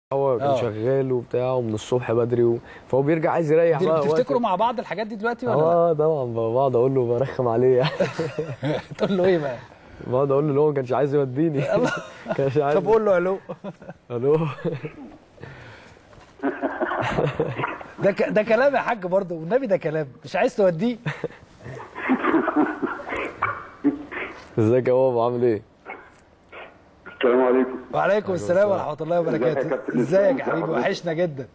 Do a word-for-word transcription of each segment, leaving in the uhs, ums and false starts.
هو كان اه شغال وبتاع ومن الصبح بدري و... فهو بيرجع عايز يريح بقى. بتفتكروا مع بعض الحاجات دي دلوقتي ولا لا؟ اه طبعا بقعد اقول له برخم عليه يعني. تقول له ايه بقى؟ بقعد اقول له اللي هو ما كانش عايز يوديني. كانش عايز. طب قول له الو. الو. ده ك... ده كلام يا حاج برضه والنبي، ده كلام مش عايز توديه. ازيك يا بابا عامل ايه؟ السلام عليكم. وعليكم السلام ورحمه الله وبركاته. ازيك يا حبيبي، وحشنا جدا.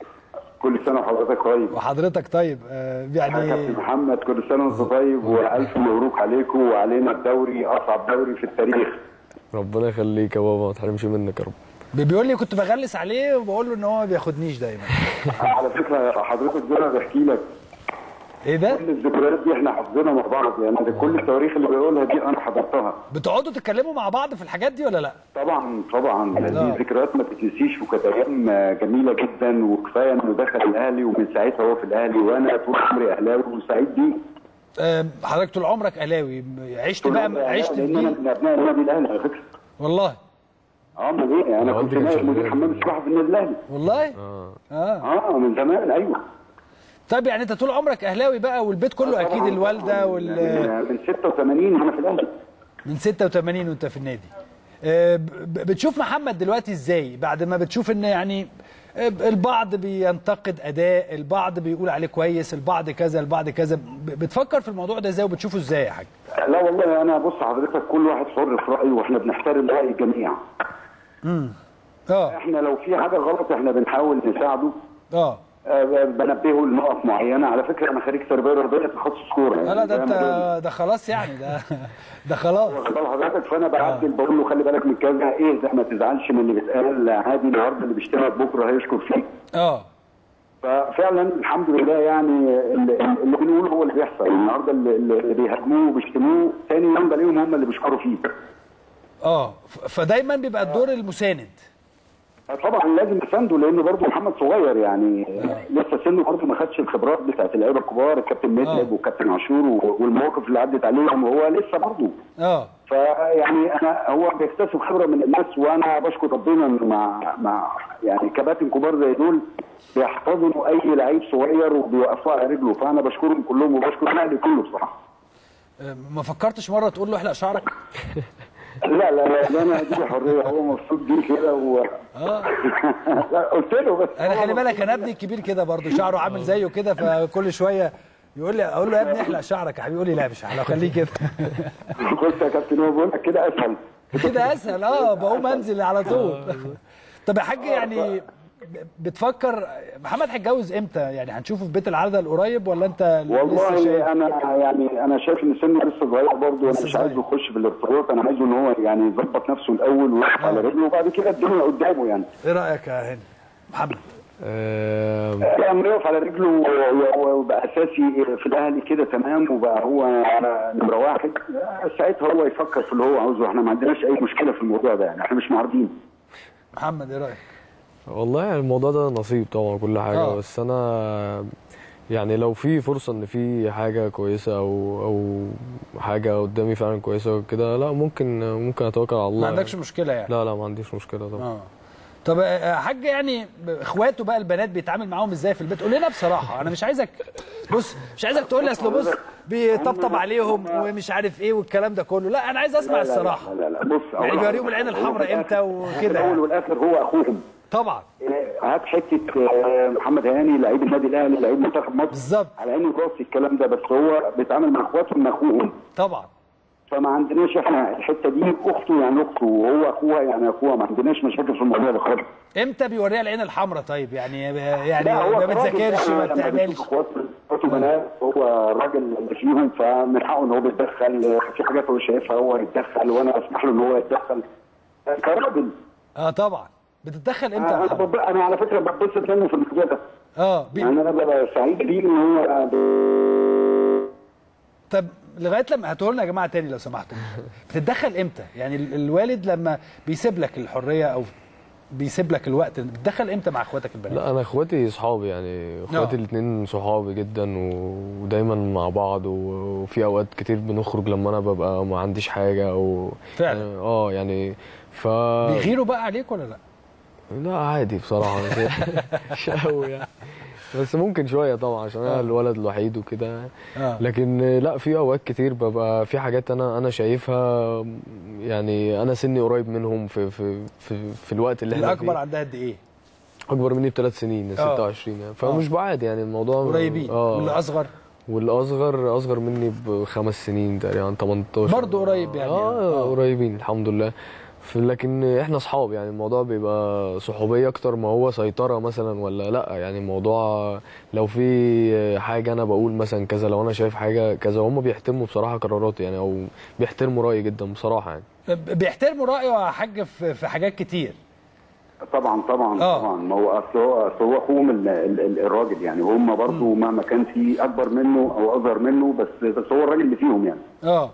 كل سنه وحضرتك طيب. وحضرتك طيب. آه يعني يا كابتن محمد كل سنه وانت طيب، والف مبروك عليكم وعلينا الدوري، اصعب دوري في التاريخ. ربنا يخليك يا بابا، ما تحرمش منك يا رب. بيقول لي كنت بغلس عليه وبقول له ان هو ما بياخدنيش دايما. على فكره حضرتك دول انا بحكي لك ايه ده؟ كل الذكريات دي احنا حافظينها مع بعض، يعني ده كل التواريخ اللي بيقولها دي انا حضرتها. بتقعدوا تتكلموا مع بعض في الحاجات دي ولا لا؟ طبعا طبعا، دي ذكريات ما تتنسيش، وكانت ايام جميله جدا، وكفايه انه دخل الاهلي ومن ساعتها هو في الاهلي، وانا طول عمري اهلاوي وسعيد بيه. أه حضرتك طول عمرك اهلاوي، عشت بقى عشت في دي من ابناء النادي الاهلي على فكره. والله؟ اه امال ايه؟ انا كنت مدير حمام السباحه في النادي الاهلي. والله؟ اه اه اه من زمان ايوه. طيب يعني انت طول عمرك اهلاوي بقى، والبيت كله اكيد الوالده وال من ستة وثمانين وانا في الاهلي. من ستة وثمانين وانت في النادي. أه بتشوف محمد دلوقتي ازاي بعد ما بتشوف ان يعني البعض بينتقد اداء، البعض بيقول عليه كويس، البعض كذا البعض كذا، بتفكر في الموضوع ده ازاي وبتشوفه ازاي يا حاج؟ لا والله انا بص حضرتك، كل واحد حر في رايه واحنا بنحترم راي الجميع. امم اه احنا لو في حاجه غلط احنا بنحاول نساعده. اه بنبهه لنقط معينه. على فكره انا خريج تربيه رياضيه تخصص كوره يعني. لا ده انت ده خلاص يعني ده ده خلاص. واخد بال حضرتك، فانا بعدل بقول له خلي بالك من كذا، ايه ده ما تزعلش من اللي بيتقال، عادي النهارده اللي بيشتمك بكره هيشكر فيك. اه ففعلا الحمد لله يعني اللي, اللي بنقوله هو اللي بيحصل. النهارده اللي, اللي بيهاجموه وبيشتموه ثاني يوم بلاقيهم هم اللي بيشكروا فيه. اه فدايما بيبقى الدور المساند. طبعا لازم نسانده، لان برضه محمد صغير يعني آه. لسه سنه برضه ما خدش الخبرات بتاعت اللعيبه الكبار، الكابتن متعب والكابتن عاشور والمواقف اللي عدت عليهم، وهو لسه برضه. اه فيعني انا هو بيكتسب خبره من الناس، وانا بشكر ربنا مع مع يعني كباتن كبار زي دول بيحتضنوا اي لعيب صغير وبيوقفوه على رجله، فانا بشكرهم كلهم وبشكر الاهلي كله بصراحه. ما فكرتش مره تقول له احلق شعرك؟ لا لا لا انا دي حريه، هو مبسوط بيه كده و اه قلت له بس انا خلي بالك انا ابني الكبير كده برضه شعره عامل زيه كده، فكل شويه يقول لي اقول له يا ابني احلق شعرك يا حبيبي، يقول لي لا مش هحلقه خليه كده. قلت يا كابتن هو بيقول لك كده اسهل كده اسهل. اه بقوم انزل على طول. طب يا حاج يعني بتفكر محمد هيتجوز امتى؟ يعني هنشوفه في بيت العرضه القريب ولا انت والله لسه شايف؟ انا يعني انا شايف ان سنه لسه صغير برضه، انا مش عايزه يخش في الارتباط، انا عايزه ان هو يعني يظبط نفسه الاول ويقف على رجله وبعد كده الدنيا قدامه يعني. ايه رايك يا هاني محمد؟ يعني يقف على رجله وبقى اساسي في الاهلي كده تمام، وبقى هو نمره واحد، ساعتها هو يفكر في اللي هو عاوزه. احنا ما عندناش اي مشكله في الموضوع ده يعني، احنا مش معارضين. محمد ايه رايك؟ والله يعني الموضوع ده نصيب طبعا كل حاجه. أوه. بس انا يعني لو في فرصه ان في حاجه كويسه او او حاجه قدامي فعلا كويسه كده، لا ممكن ممكن اتوكل على الله. ما عندكش يعني. مشكله يعني؟ لا لا ما عنديش مشكله طبعا. اه طب يا حاج يعني اخواته بقى البنات بيتعامل معاهم ازاي في البيت؟ قول لنا بصراحه، انا مش عايزك بص مش عايزك تقول لي اصل بص بيطبطب عليهم ومش عارف ايه والكلام ده كله، لا انا عايز اسمع الصراحه. لا لا لا بص يعني بيوريهم العين الحمراء امتى وكده. الاول والاخر هو اخوهم طبعا. هات حته محمد هاني لعيب النادي الاهلي لعيب منتخب مصر بالظبط على عيني وراسي الكلام ده، بس هو بيتعامل مع اخواته من اخوهم طبعا. فما عندناش احنا الحته دي، اخته يعني اخته وهو اخوها يعني اخوها، ما عندناش مشاكل في الموضوع ده خالص. امتى بيوريها العين الحمراء طيب؟ يعني يعني ما بتذاكرش ما بتعملش؟ اخواته بنات، هو الراجل اللي فيهم فمن حقه ان هو بيتدخل في حاجات هو شايفها هو يتدخل، وانا اسمح له ان هو يتدخل كراجل. اه طبعا. بتتدخل امتى؟ انا بب... انا على فكره بتبسط منه في الموضوع ده. اه بي... يعني انا ببقى سعيد بيه ان هو. طب لغايه لما هاتوا لنا يا جماعه تاني لو سمحتوا، بتتدخل امتى؟ يعني الوالد لما بيسيب لك الحريه او بيسيب لك الوقت، بتتدخل امتى مع اخواتك البنات؟ لا انا اخواتي صحابي يعني، اخواتي الاثنين صحابي جدا ودايما مع بعض، وفي اوقات كتير بنخرج لما انا ببقى ما عنديش حاجه او فعلا اه يعني ف بيغيروا بقى عليك ولا لا؟ لا عادي بصراحه مش مش قوي يعني، بس ممكن شويه طبعا عشان انا الولد الوحيد وكده. آه. لكن لا في اوقات كتير ببقى في حاجات انا انا شايفها، يعني انا سني قريب منهم في في في, في الوقت اللي احنا الاكبر فيه. عندها قد ايه؟ اكبر مني بثلاث سنين ستة وعشرين يعني، فمش بعاد يعني الموضوع قريبين. اه واللي اصغر والاصغر اصغر مني بخمس سنين تقريبا تمنتاشر برضه قريب يعني. اه, آه. قريبين الحمد لله. لكن احنا اصحاب يعني الموضوع بيبقى صحوبيه اكتر ما هو سيطره مثلا ولا لا، يعني الموضوع لو في حاجه انا بقول مثلا كذا، لو انا شايف حاجه كذا، هم بيحترموا بصراحه قراراتي يعني، او بيحترموا رايي جدا بصراحه يعني. بيحترموا رايه يا حاج في في حاجات كتير. طبعا طبعا آه. طبعا، ما هو اصل هو اصل هو اخوهم ال- ال- ال- الراجل يعني، هم برضه مهما كان في اكبر منه او اصغر منه، بس بس هو الراجل اللي فيهم يعني. اه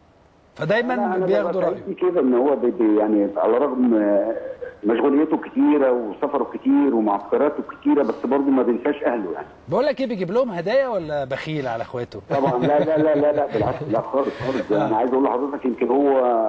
فدايما أنا أنا بياخدوا ببقى رايه. سعيد كده ان هو بي بي- يعني على الرغم آه، مشغوليته كتيره وسفره كتير ومعسكراته كتيره، بس برضه ما بينساش اهله يعني. بقول لك ايه، بيجيب لهم هدايا ولا بخيل على اخواته؟ طبعا لا لا لا لا لا بالعكس، لا خالص خالص. انا عايز اقول لحضرتك يمكن هو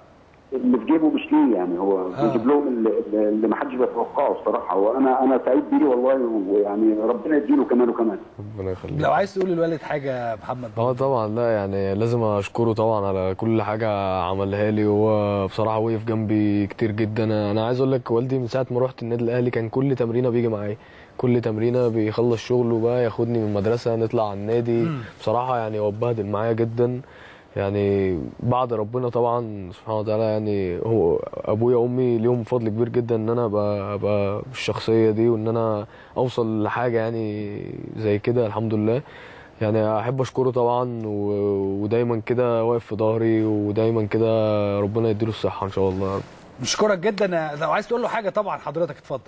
اللي في جيبه مش ليه يعني، هو بيجيب لهم اللي, اللي ما حدش بيتوقعه الصراحه، وانا انا سعيد بيه والله، ويعني ربنا يديله كمان وكمان. ربنا يخليك. لو عايز تقول للوالد حاجه يا محمد. اه طبعا، لا يعني لازم اشكره طبعا على كل حاجه عملها لي، وهو بصراحه وقف جنبي كتير جدا. انا عايز اقول لك والدي من ساعه ما رحت النادي الاهلي كان كل تمرينه بيجي معايا، كل تمرينه بيخلص شغله بقى ياخدني من المدرسه نطلع على النادي. بصراحه يعني هو اتبهدل معايا جدا يعني، بعد ربنا طبعا سبحانه وتعالى يعني، هو ابويا وامي ليهم فضل كبير جدا ان انا ابقى ابقى بالشخصيه دي، وان انا اوصل لحاجه يعني زي كده الحمد لله. يعني احب اشكره طبعا، و- ودايما كده واقف في ظهري، ودايما كده ربنا يديله الصحه ان شاء الله. بشكرك جدا. لو عايز تقول له حاجه طبعا حضرتك اتفضل.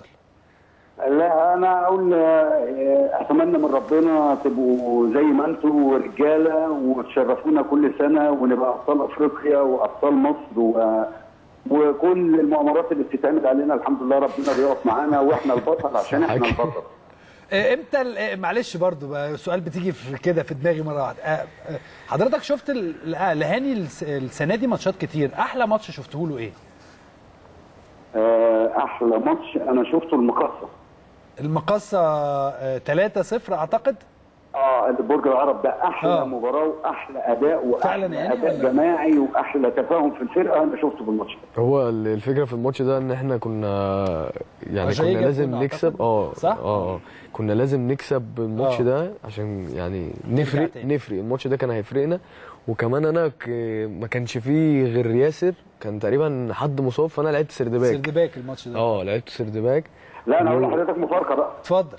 لا انا اقول آه، اتمنى من ربنا تبقوا زي ما انتم رجاله وتشرفونا كل سنه، ونبقى ابطال افريقيا وابطال مصر، و وكل المؤامرات اللي بتتعمل علينا الحمد لله ربنا بيقف معانا، واحنا البطل عشان احنا البطل. آه، امتى ال- آه، معلش برضو بقى السؤال بتيجي في كده في دماغي مره واحده. آه، آه، حضرتك شفت ال- آه، لهاني الس- السنه دي ماتشات كتير، احلى ماتش شفته له ايه؟ آه، احلى ماتش انا شفته المقصه. المقصه آه، ثلاثة صفر اعتقد. اه برج العرب ده احلى آه. مباراه واحلى اداء فعلا واحلى يعني اداء ولا؟ جماعي واحلى تفاهم في الفرقه انا شفته في الماتش ده. هو ال- الفكره في الماتش ده ان احنا كنا يعني أجاي كنا جاب لازم جون نكسب. أعتقد. اه صح؟ اه اه كنا لازم نكسب الماتش آه. ده عشان يعني نفرق تاني. نفرق الماتش ده كان هيفرقنا. وكمان انا ك... ما كانش فيه غير ياسر، كان تقريبا حد مصاب، فانا لعبت سردباك. سردباك الماتش ده. اه لعبت سردباك. لا انا اقول و- لحضرتك مفارقه بقى. اتفضل.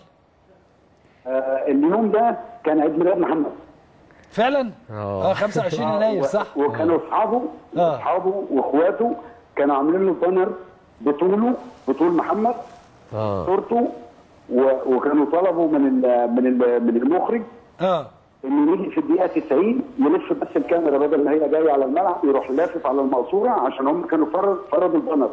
آه اليوم ده كان عيد ميلاد محمد. فعلا؟ آه. اه خمسة وعشرين يناير صح؟ وكانوا اصحابه آه. اصحابه واخواته كانوا عاملين له بانر بطوله، بطول محمد اه صورته، و- وكانوا طلبوا من ال من ال من المخرج اه انه يجي في الدقيقه تسعين يلف بس الكاميرا بدل ما هي جايه على الملعب، يروح لافف على المقصوره عشان هم كانوا فرض فرضوا البانر.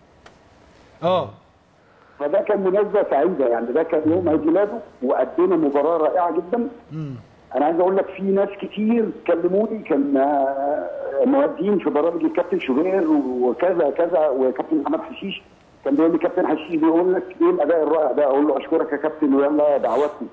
اه فده كان مناسبه سعيده يعني، ده كان يوم عيد ميلاده وادينا مباراه رائعه جدا. انا عايز اقول لك في ناس كتير كلموني، كان آه، مودين في برامج الكابتن شوبير وكذا كذا، وكابتن محمد حشيش كان بيقول لي كابتن حشيش بيقول لك ايه الاداء الرائع ده، اقول له اشكرك يا كابتن ويلا دعواتكم.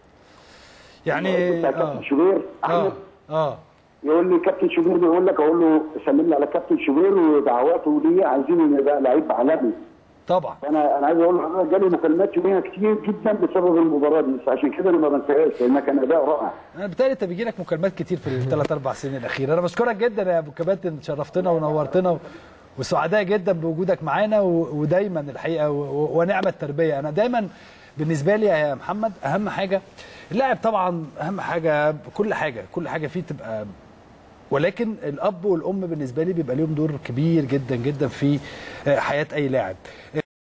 يعني بتاع اه كابتن شوبير اه احمد اه يقول لي كابتن شوبير بيقول لك، اقول له سلم لي على كابتن شوبير ودعواته ليه، عايزين يبقى لعيب عالمي. طبعا. فانا انا عايز اقول لحضرتك جالي مكالمات يوميها كتير جدا بسبب المباراه دي، عشان كده انا ما بنساهاش لانها كان اداء رائع. انا بالتالي انت بيجي لك مكالمات كتير في الثلاث اربع سنين الاخيره. انا بشكرك جدا يا ابو كباتن، شرفتنا ونورتنا و... وسعداء جدا بوجودك معانا و... ودايما الحقيقه و... و... ونعمه التربيه. انا دايما بالنسبه لي يا محمد اهم حاجه اللاعب، طبعا اهم حاجه كل حاجه كل حاجه فيه تبقى، ولكن الاب والام بالنسبه لي بيبقى ليهم دور كبير جدا جدا في حياه اي لاعب.